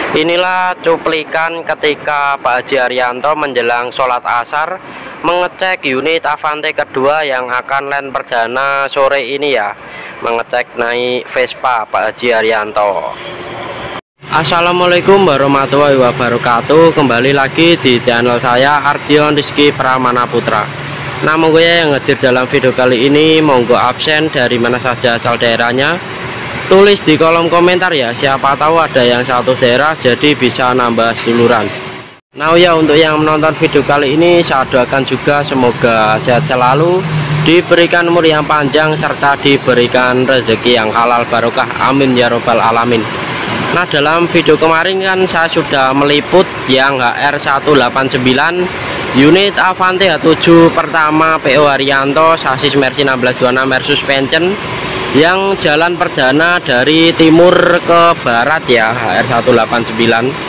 Inilah cuplikan ketika Pak Haji Haryanto menjelang sholat asar mengecek unit Avante kedua yang akan land perdana sore ini ya, mengecek naik Vespa Pak Haji Haryanto. Assalamualaikum warahmatullahi wabarakatuh. Kembali lagi di channel saya Ardion Rizky Pramana Putra. Namun gue yang hadir dalam video kali ini, monggo absen dari mana saja asal daerahnya, tulis di kolom komentar ya, siapa tahu ada yang satu daerah jadi bisa nambah seduluran. Nah ya, untuk yang menonton video kali ini saya doakan juga semoga sehat selalu, diberikan umur yang panjang serta diberikan rezeki yang halal barokah, amin ya robbal alamin. Nah, dalam video kemarin kan saya sudah meliput yang HR189 unit Avante H7 pertama PO Haryanto, sasis Mercy 1626 air suspension yang jalan perdana dari timur ke barat ya, HR189.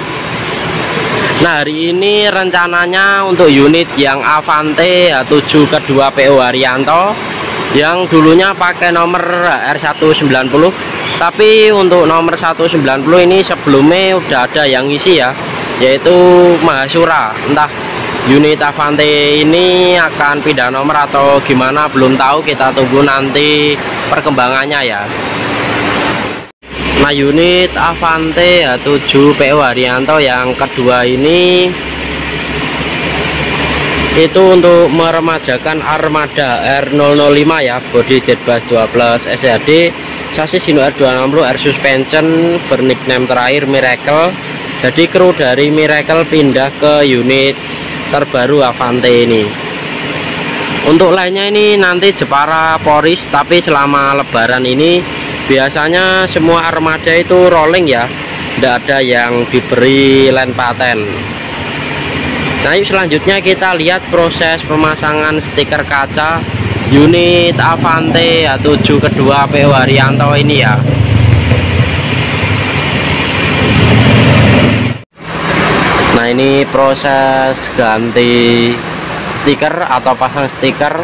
Nah, hari ini rencananya untuk unit yang Avante H7 kedua PO Haryanto yang dulunya pakai nomor HR190, tapi untuk nomor 190 ini sebelumnya udah ada yang isi ya, yaitu Mahasura. Entah unit Avante ini akan pindah nomor atau gimana belum tahu, kita tunggu nanti perkembangannya ya. Nah, unit Avante H7 PO Haryanto yang kedua ini itu untuk meremajakan armada R005 ya, body Jetbus 2 plus SHD, sasis Hino R260 air suspension, bernickname terakhir Miracle. Jadi kru dari Miracle pindah ke unit terbaru Avante ini. Untuk lainnya ini nanti Jepara Poris, tapi selama lebaran ini biasanya semua armada itu rolling ya, tidak ada yang diberi land paten. Nah, yuk selanjutnya kita lihat proses pemasangan stiker kaca unit Avante H7 kedua PO Haryanto ini ya. Nah, ini proses ganti stiker atau pasang stiker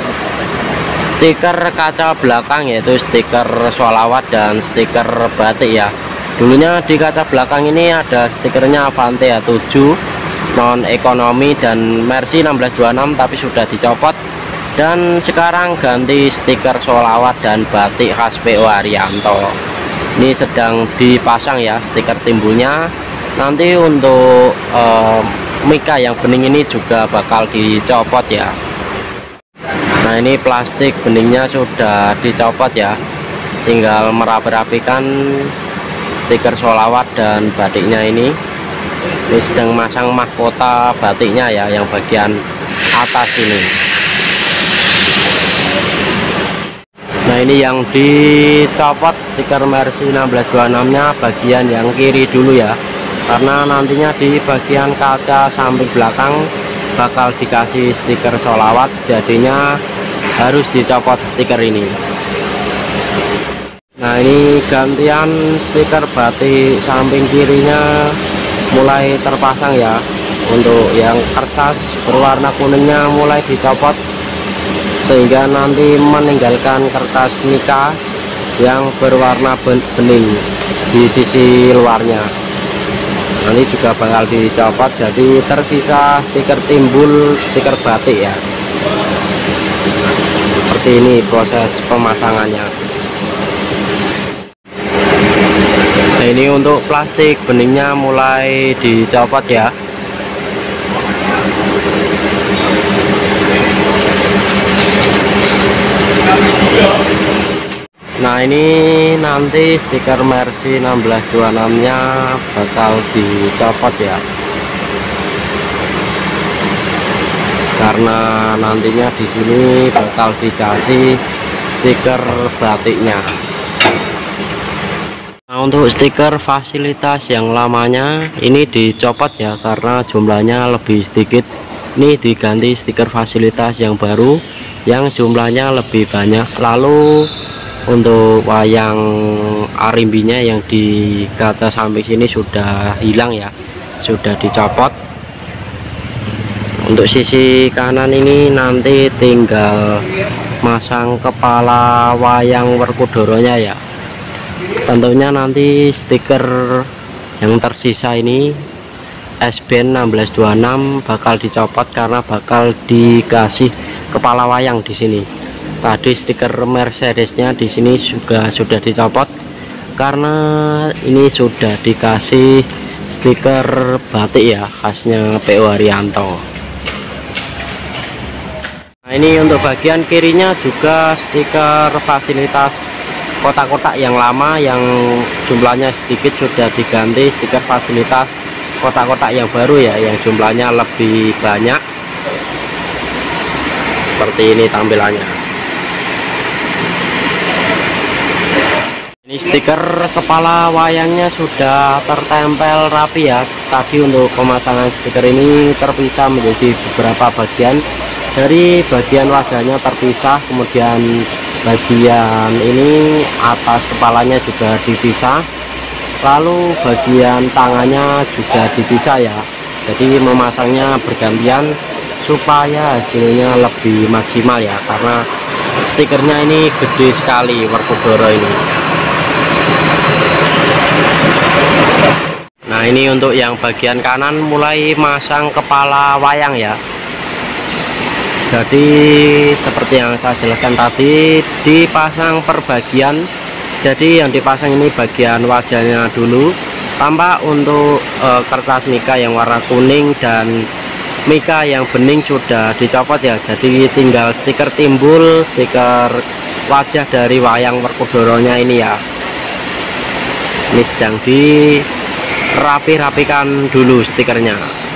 kaca belakang, yaitu stiker sholawat dan stiker batik ya. Dulunya di kaca belakang ini ada stikernya Avante H7 non ekonomi dan Mercy 1626, tapi sudah dicopot, dan sekarang ganti stiker sholawat dan batik khas PO Haryanto. Ini sedang dipasang ya stiker timbulnya. Nanti untuk mika yang bening ini juga bakal dicopot ya. Nah, ini plastik beningnya sudah dicopot ya, tinggal merapi-rapikan stiker sholawat dan batiknya ini. Ini sedang masang mahkota batiknya ya, yang bagian atas ini. Nah, ini yang dicopot stiker Mercy 1626 nya bagian yang kiri dulu ya, karena nantinya di bagian kaca samping belakang bakal dikasih stiker sholawat, jadinya harus dicopot stiker ini. Nah, ini gantian stiker batik samping kirinya mulai terpasang ya. Untuk yang kertas berwarna kuningnya mulai dicopot, sehingga nanti meninggalkan kertas mika yang berwarna bening di sisi luarnya. Nanti juga bakal dicopot, jadi tersisa stiker timbul, stiker batik ya. Seperti ini proses pemasangannya. Nah, ini untuk plastik beningnya mulai dicopot ya. Nah, ini nanti stiker Mercy 1626 nya bakal dicopot ya, karena nantinya di sini bakal dikasih stiker batiknya. Nah, untuk stiker fasilitas yang lamanya ini dicopot ya, karena jumlahnya lebih sedikit. Ini diganti stiker fasilitas yang baru yang jumlahnya lebih banyak. Lalu untuk wayang arimbinya yang di kaca samping sini sudah hilang ya, sudah dicopot. Untuk sisi kanan ini nanti tinggal masang kepala wayang Werkudara-nya ya. Tentunya nanti stiker Yang tersisa ini SBN 1626 bakal dicopot karena bakal dikasih kepala wayang di sini. Tadi stiker Mercedesnya di sini juga sudah dicopot karena ini sudah dikasih stiker batik ya, khasnya PO Haryanto. Nah, ini untuk bagian kirinya juga stiker fasilitas kotak-kotak yang lama yang jumlahnya sedikit sudah diganti stiker fasilitas kotak-kotak yang baru ya, yang jumlahnya lebih banyak. Seperti ini tampilannya. Ini stiker kepala wayangnya sudah tertempel rapi ya. Tadi untuk pemasangan stiker ini terpisah menjadi beberapa bagian. Dari bagian wajahnya terpisah, kemudian bagian ini atas kepalanya juga dipisah, lalu bagian tangannya juga dipisah ya. Jadi memasangnya bergantian supaya hasilnya lebih maksimal ya, karena stikernya ini gede sekali Werkudara ini. Nah, ini untuk yang bagian kanan mulai masang kepala wayang ya. Jadi seperti yang saya jelaskan tadi, dipasang per bagian. Jadi yang dipasang ini bagian wajahnya dulu. Tampak untuk kertas mika yang warna kuning dan mika yang bening sudah dicopot ya. Jadi tinggal stiker timbul, stiker wajah dari wayang Werkudaranya ini ya. Ini sedang dirapi-rapikan dulu stikernya.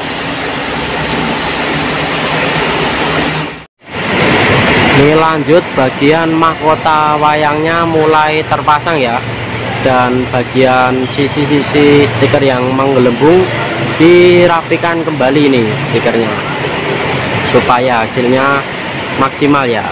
Ini lanjut bagian mahkota wayangnya mulai terpasang ya, dan bagian sisi-sisi stiker yang menggelembung dirapikan kembali ini stikernya supaya hasilnya maksimal ya.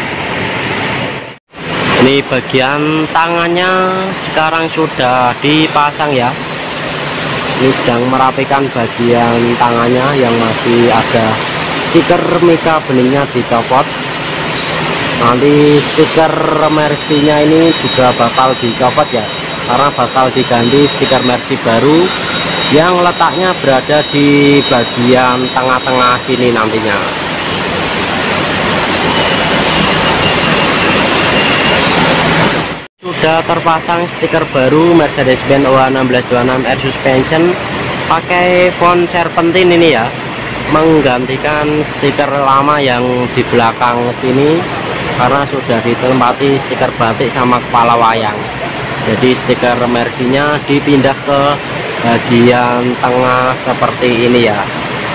Ini bagian tangannya sekarang sudah dipasang ya. Ini sedang merapikan bagian tangannya yang masih ada stiker mika beningnya dicopot. Nanti stiker Mercy-nya ini juga bakal dicopot ya, karena bakal diganti stiker Mercy baru yang letaknya berada di bagian tengah-tengah sini nantinya. Sudah terpasang stiker baru Mercedes-Benz OH1626 Air Suspension pakai font serpentin ini ya, menggantikan stiker lama yang di belakang sini karena sudah ditempati stiker batik sama kepala wayang. Jadi stiker Mercy-nya dipindah ke bagian tengah seperti ini ya.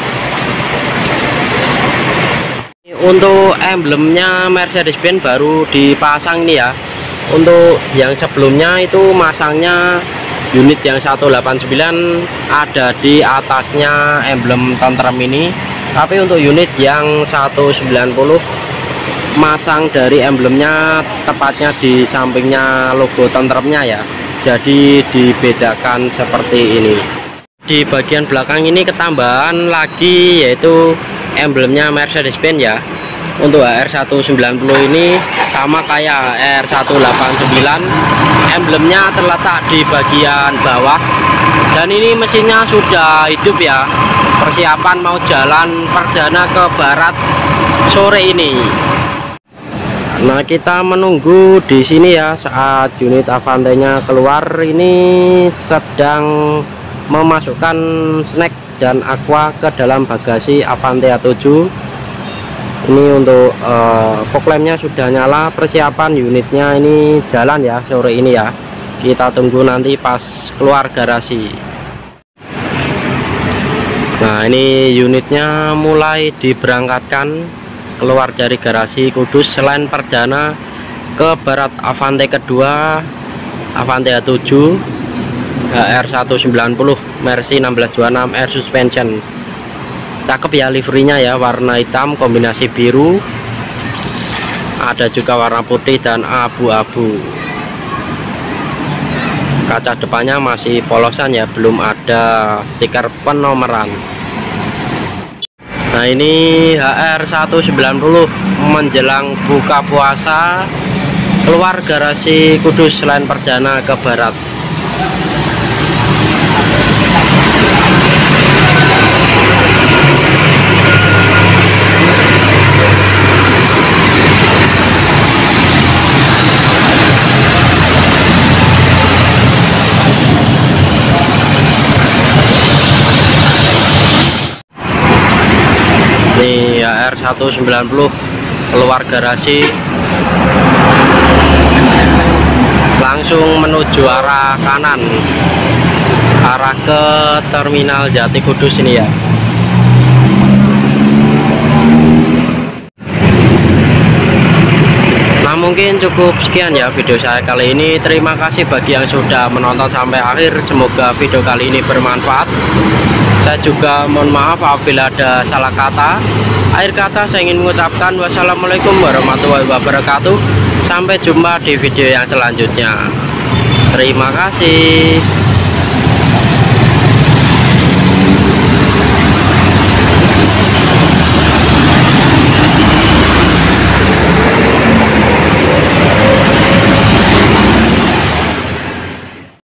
Untuk emblemnya Mercedes-Benz baru dipasang ini ya. Untuk yang sebelumnya itu masangnya unit yang 189 ada di atasnya emblem tentrem ini, tapi untuk unit yang 190 masang dari emblemnya tepatnya di sampingnya logo tentremnya ya. Jadi dibedakan seperti ini. Di bagian belakang ini ketambahan lagi yaitu emblemnya Mercedes-Benz ya. Untuk HR190 ini sama kayak HR189, emblemnya terletak di bagian bawah, dan ini mesinnya sudah hidup ya. Persiapan mau jalan perdana ke barat sore ini. Nah, kita menunggu di sini ya saat unit Avante-nya keluar. Ini sedang memasukkan snack dan aqua ke dalam bagasi Avante A7. Ini untuk fog lamp-nya sudah nyala, persiapan unitnya ini jalan ya sore ini ya. Kita tunggu nanti pas keluar garasi. Nah, ini unitnya mulai diberangkatkan keluar dari garasi Kudus. Selain perdana ke barat Avante kedua, Avante A7 HR190 Mercy 1626 Air Suspension. Cakep ya liverynya ya, warna hitam kombinasi biru, ada juga warna putih dan abu-abu. Kaca depannya masih polosan ya, belum ada stiker penomeran. Nah, ini HR190 menjelang buka puasa keluar garasi Kudus selain perdana ke barat. Ini AR190 keluar garasi langsung menuju arah kanan, arah ke terminal Jati Kudus ini ya. Nah, mungkin cukup sekian ya video saya kali ini. Terima kasih bagi yang sudah menonton sampai akhir. Semoga video kali ini bermanfaat. Saya juga mohon maaf apabila ada salah kata. Akhir kata saya ingin mengucapkan wassalamualaikum warahmatullahi wabarakatuh. Sampai jumpa di video yang selanjutnya. Terima kasih.